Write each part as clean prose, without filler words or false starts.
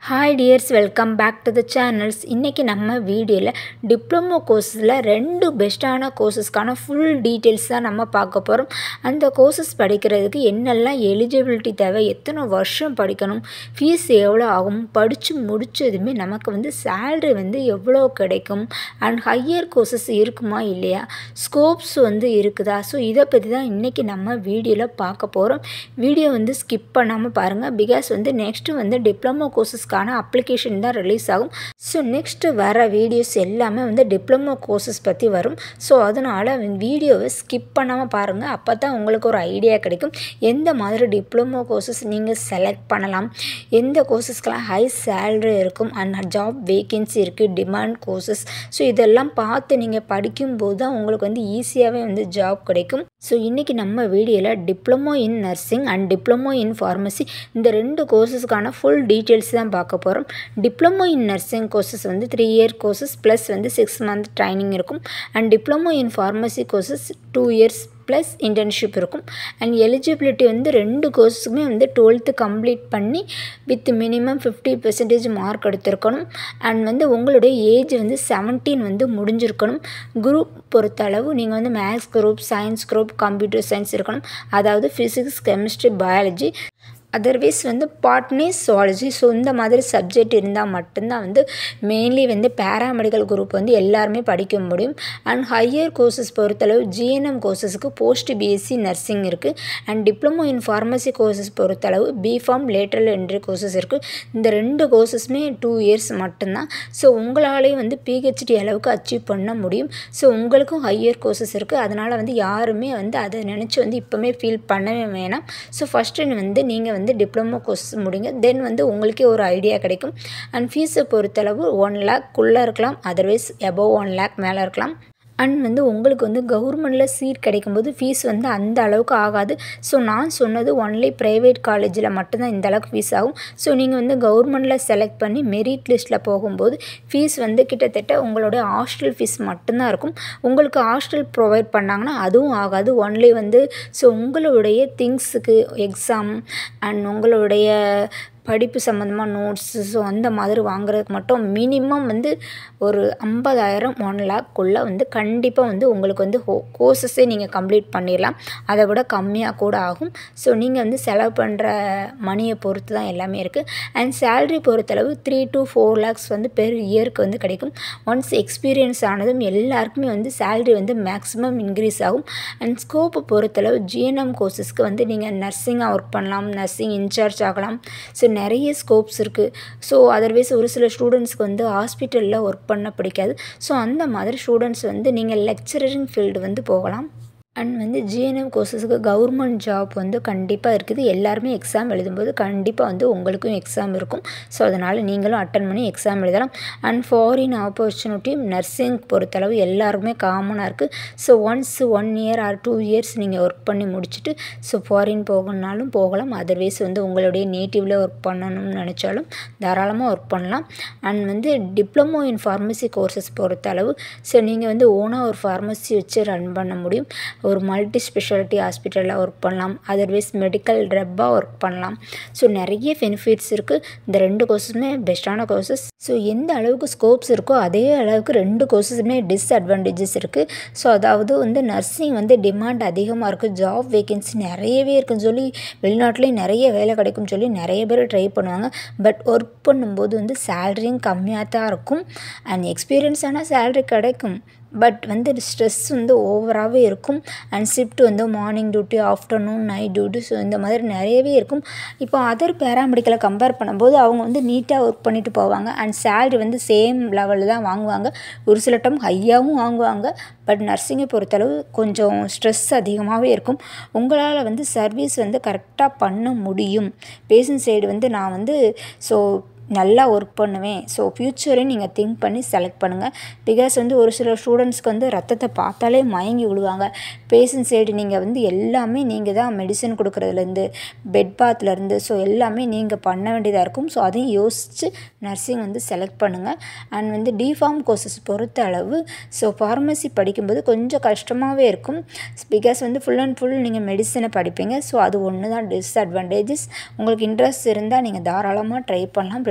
Hi dears, welcome back to the channels. இன்னைக்கு நம்ம வீடியோல டிப்ளமோ கோர்ஸ்ல ரெண்டு பெஸ்டான கோர்சஸ்க்கான ஃபுல் டீடைல்ஸ் தான் நம்ம பார்க்க போறோம். அந்த கோர்சஸ் படிக்கிறதுக்கு என்னெல்லாம் எலிஜிபிலிட்டி தேவை, எத்தனை வருஷம் படிக்கணும், ஃபீஸ் எவ்வளவு ஆகும், படிச்சு முடிச்சதுமே நமக்கு வந்து salary வந்து எவ்வளவு கிடைக்கும் and higher courses இருக்குமா இல்லையா, ஸ்கோப்ஸ் வந்து இருக்குதா, சோ இத பத்தி தான் இன்னைக்கு நம்ம வீடியோல பார்க்க போறோம். வீடியோ வந்து ஸ்கிப் பண்ணாம பாருங்க because வந்து நெக்ஸ்ட் வந்து டிப்ளமோ கோர்சஸ் அப்ளிகேஷன் தான் ரிலீஸ் ஆகும். ஸோ நெக்ஸ்ட் வர வீடியோஸ் எல்லாமே வந்து டிப்ளமோ கோர்சஸ் பற்றி வரும். ஸோ அதனால் வீடியோவை ஸ்கிப் பண்ணாமல் பாருங்கள். அப்போ தான் உங்களுக்கு ஒரு ஐடியா கிடைக்கும் எந்த மாதிரி டிப்ளமோ கோர்சஸ் நீங்கள் செலக்ட் பண்ணலாம், எந்த கோர்சஸ்க்கெலாம் ஹை சேலரி இருக்கும் அண்ட் ஜாப் வேகன்சி இருக்குது, டிமாண்ட் கோர்சஸ். ஸோ இதெல்லாம் பார்த்து நீங்கள் படிக்கும்போது தான் உங்களுக்கு வந்து ஈஸியாகவே வந்து ஜாப் கிடைக்கும். ஸோ இன்றைக்கி நம்ம வீடியோவில் diploma in nursing and diploma in pharmacy இந்த ரெண்டு கோர்சஸ்க்கான ஃபுல் டீட்டெயில்ஸ் தான் பார்க்க போகிறோம். டிப்ளமோ இன் நர்சிங் கோர்சஸ் வந்து 3 year கோர்சஸ் ப்ளஸ் வந்து 6 month ட்ரைனிங் இருக்கும். And diploma in pharmacy courses 2 years plus internship இருக்கும். அண்ட் எலிஜிபிலிட்டி வந்து ரெண்டு கோர்ஸுக்குமே வந்து 12th கம்ப்ளீட் பண்ணி வித் மினிமம் 50% மார்க் எடுத்திருக்கணும். அண்ட் வந்து உங்களுடைய ஏஜ் வந்து 17 வந்து முடிஞ்சிருக்கணும். குரூப் பொறுத்தளவு நீங்கள் வந்து maths group, science group, computer science இருக்கணும். அதாவது ஃபிசிக்ஸ், கெமிஸ்ட்ரி, பயாலஜி, அதர்வைஸ் வந்து பாட்னி, சுவாலஜி. ஸோ இந்த மாதிரி சப்ஜெக்ட் இருந்தால் மட்டும்தான் வந்து மெயின்லி வந்து பேராமெடிக்கல் குரூப் வந்து எல்லாருமே படிக்க முடியும். அண்ட் ஹையர் கோர்சஸ் பொறுத்தளவு ஜிஎன்எம் கோர்சஸுக்கு போஸ்ட் பிஎஸ்சி நர்சிங் இருக்குது. And diploma in pharmacy courses பொறுத்தளவு பிஃபார்ம், லேட்டரல் என்ட்ரி கோர்சஸ் இருக்குது. இந்த ரெண்டு கோர்சஸுமே 2 years மட்டும்தான். ஸோ உங்களாலேயும் வந்து பிஹெச்டி அளவுக்கு அச்சீவ் பண்ண முடியும். ஸோ உங்களுக்கும் ஹையர் கோர்சஸ் இருக்குது. அதனால் வந்து யாருமே வந்து அதை நினச்சி வந்து இப்போமே ஃபீல் பண்ணவே வேணாம். ஸோ ஃபஸ்ட்டு வந்து நீங்கள் வந்து டிப்ளமோ கோர்ஸ் முடிங்க, தென் வந்து உங்களுக்கே ஒரு ஐடியா கிடைக்கும். அண்ட் ஃபீஸை பொறுத்தளவு 1 lakh இருக்கலாம், அதர்வைஸ் above 1 lakh மேலே இருக்கலாம். அண்ட் வந்து உங்களுக்கு வந்து கவர்மெண்டில் சீட் கிடைக்கும்போது ஃபீஸ் வந்து அந்த அளவுக்கு ஆகாது. ஸோ நான் சொன்னது ஒன்லி ப்ரைவேட் காலேஜில் மட்டும்தான் இந்த அளவுக்கு ஃபீஸ் ஆகும். ஸோ நீங்கள் வந்து கவர்மெண்டில் செலக்ட் பண்ணி மெரிட் லிஸ்ட்டில் போகும்போது ஃபீஸ் வந்து கிட்டத்தட்ட உங்களுடைய ஹாஸ்டல் ஃபீஸ் மட்டும்தான் இருக்கும். உங்களுக்கு ஹாஸ்டல் ப்ரொவைட் பண்ணாங்கன்னா அதுவும் ஆகாது. ஒன்லி வந்து ஸோ உங்களுடைய திங்ஸுக்கு, எக்ஸாம் அண்ட் உங்களுடைய படிப்பு சம்மந்தமாக நோட்ஸு, ஸோ அந்த மாதிரி வாங்குறதுக்கு மட்டும் மினிமம் வந்து ஒரு 50,000 1 lakh வந்து கண்டிப்பாக வந்து உங்களுக்கு வந்து கோர்சஸே நீங்கள் கம்ப்ளீட் பண்ணிடலாம். அதை விட கம்மியாக கூட ஆகும். ஸோ நீங்கள் வந்து செலவு பண்ணுற மணியை பொறுத்து தான் எல்லாமே இருக்குது. அண்ட் சேலரி பொறுத்தளவு 3 to 4 lakhs வந்து பெர் இயருக்கு வந்து கிடைக்கும். ஒன்ஸ் எக்ஸ்பீரியன்ஸ் ஆனதும் எல்லாருக்குமே வந்து சேலரி வந்து மேக்ஸிமம் இன்க்ரீஸ் ஆகும். அண்ட் ஸ்கோப்பை பொறுத்தளவு ஜிஎன்எம் கோர்சஸ்க்கு வந்து நீங்கள் நர்சிங்காக ஒர்க் பண்ணலாம், நர்சிங் இன்சார்ஜ் ஆகலாம். ஸோ நிறைய ஸ்கோப்ஸ் இருக்குது. ஸோ அதர்வைஸ் ஒரு சில ஸ்டூடெண்ட்ஸ்க்கு வந்து ஹாஸ்பிட்டலில் ஒர்க் பண்ண பிடிக்காது. ஸோ அந்த மாதிரி ஸ்டூடெண்ட்ஸ் வந்து நீங்கள் லெக்சரரிங் ஃபீல்டு வந்து போகலாம். அண்ட் வந்து ஜிஎன்எம் கோர்சஸுக்கு கவர்மெண்ட் ஜாப் வந்து கண்டிப்பாக இருக்குது. எல்லாருமே எக்ஸாம் எழுதும்போது கண்டிப்பாக வந்து உங்களுக்கும் எக்ஸாம் இருக்கும். ஸோ அதனால் நீங்களும் அட்டன் பண்ணி எக்ஸாம் எழுதலாம். அண்ட் ஃபாரின் ஆப்பர்ச்சுனிட்டி நர்சிங் பொறுத்தளவு எல்லாருக்குமே காமனாக இருக்குது. So once 1 year or 2 years நீங்கள் ஒர்க் பண்ணி முடிச்சுட்டு ஸோ ஃபாரின் போகணுன்னாலும் போகலாம். அதர்வைஸ் வந்து உங்களுடைய நேட்டிவில் ஒர்க் பண்ணணும்னு நினச்சாலும் தாராளமாக ஒர்க் பண்ணலாம். அண்ட் வந்து டிப்ளமோ இன் ஃபார்மசி கோர்சஸ் பொறுத்தளவு ஸோ நீங்கள் வந்து ஓனாக ஒரு ஃபார்மசி வச்சு ரன் பண்ண முடியும். ஒரு மல்டி ஸ்பெஷாலிட்டி ஹாஸ்பிட்டலில் ஒர்க் பண்ணலாம், அதர்வைஸ் மெடிக்கல் ரெப்பாக ஒர்க் பண்ணலாம். ஸோ நிறைய பெனிஃபிட்ஸ் இருக்குது. இந்த ரெண்டு கோர்ஸுமே பெஸ்ட்டான கோர்சஸ். ஸோ எந்த அளவுக்கு ஸ்கோப்ஸ் இருக்கோ அதே அளவுக்கு ரெண்டு கோர்ஸஸுமே டிஸ்அட்வான்டேஜஸ் இருக்குது. ஸோ அதாவது வந்து நர்சிங் வந்து டிமாண்ட் அதிகமாக இருக்குது, ஜாப் வேகன்சி நிறையவே இருக்குன்னு சொல்லி வெளிநாட்டிலையும் நிறைய வேலை கிடைக்கும்னு சொல்லி நிறைய பேர் ட்ரை பண்ணுவாங்க. பட் ஒர்க் பண்ணும்போது வந்து சேலரியும் கம்மியாக தான் இருக்கும். அண்ட் எக்ஸ்பீரியன்ஸ் ஆனால் சேலரி கிடைக்கும், பட் வந்து ஸ்ட்ரெஸ் வந்து ஓவராகவே இருக்கும். அண்ட் ஷிஃப்ட் வந்து morning duty, afternoon, night duty, so இந்த மாதிரி நிறையவே இருக்கும். இப்போ அதர் பேராமெடிக்கலை கம்பேர் பண்ணும்போது அவங்க வந்து நீட்டாக ஒர்க் பண்ணிட்டு போவாங்க. அண்ட் சேலரி வந்து சேம் லெவலில் தான் வாங்குவாங்க. ஒரு சில டைம் ஹையாகவும் வாங்குவாங்க. பட் நர்சிங்கை பொறுத்தளவு கொஞ்சம் ஸ்ட்ரெஸ் அதிகமாகவே இருக்கும். உங்களால் வந்து சர்வீஸ் வந்து கரெக்டாக பண்ண முடியும். பேஷண்ட் சைடு வந்து நான் வந்து ஸோ நல்லா ஒர்க் பண்ணுவேன். ஸோ ஃப்யூச்சரையும் நீங்கள் திங்க் பண்ணி செலக்ட் பண்ணுங்கள். பிகாஸ் வந்து ஒரு சில ஸ்டூடெண்ட்ஸ்க்கு வந்து ரத்தத்தை பார்த்தாலே மயங்கி விடுவாங்க. பேஷண்ட் சைடு நீங்கள் வந்து எல்லாமே நீங்கள் தான் மெடிசன் கொடுக்குறதுலேருந்து பெட் பாத்லேருந்து ஸோ எல்லாமே நீங்கள் பண்ண வேண்டியதாக இருக்கும். ஸோ அதையும் யோசித்து நர்சிங் வந்து செலக்ட் பண்ணுங்கள். அண்ட் வந்து டிஃபார்ம் கோர்சஸ் பொறுத்த அளவு ஸோ ஃபார்மசி படிக்கும்போது கொஞ்சம் கஷ்டமாகவே இருக்கும். பிகாஸ் வந்து ஃபுல் அண்ட் ஃபுல் நீங்கள் மெடிசனை படிப்பீங்க. ஸோ அது ஒன்று தான் டிஸ்அட்வான்டேஜஸ். உங்களுக்கு இன்ட்ரெஸ்ட் இருந்தால் நீங்கள் தாராளமாக ட்ரை பண்ணலாம்.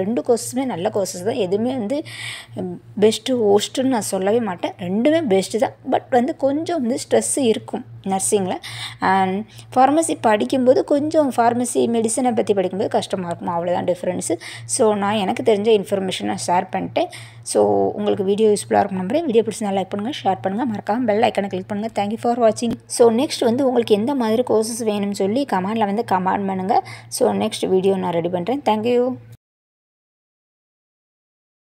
ரெண்டு கோர்ஸுமே நல்ல கோர்சஸ் தான். எதுவுமே வந்து பெஸ்ட்டு ஒஸ்ட்டுன்னு நான் சொல்லவே மாட்டேன். ரெண்டுமே பெஸ்ட்டு தான். பட் வந்து கொஞ்சம் வந்து ஸ்ட்ரெஸ்ஸு இருக்கும் நர்சிங்கில். அண்ட் ஃபார்மசி படிக்கும்போது கொஞ்சம் ஃபார்மசி மெடிசனை பற்றி படிக்கும்போது கஷ்டமாக இருக்கும். அவ்வளோதான் டிஃப்ரென்ஸு. ஸோ நான் எனக்கு தெரிஞ்ச இன்ஃபர்மேஷனை ஷேர் பண்ணிட்டேன். ஸோ உங்களுக்கு வீடியோ யூஸ்ஃபுல்லாக இருக்கும் நம்புறேன். வீடியோ பிடிச்சினா லைக் பண்ணுங்கள், ஷேர் பண்ணுங்கள், மறக்காமல் பெல் ஐக்கனை கிளிக் பண்ணுங்கள். தேங்க்யூ ஃபார் வாட்சிங். ஸோ நெக்ஸ்ட் வந்து உங்களுக்கு எந்த மாதிரி கோர்சஸ் வேணும்னு சொல்லி கமெண்டில் வந்து கமெண்ட் பண்ணுங்கள். ஸோ நெக்ஸ்ட் வீடியோ நான் ரெடி பண்ணுறேன். தேங்க்யூ.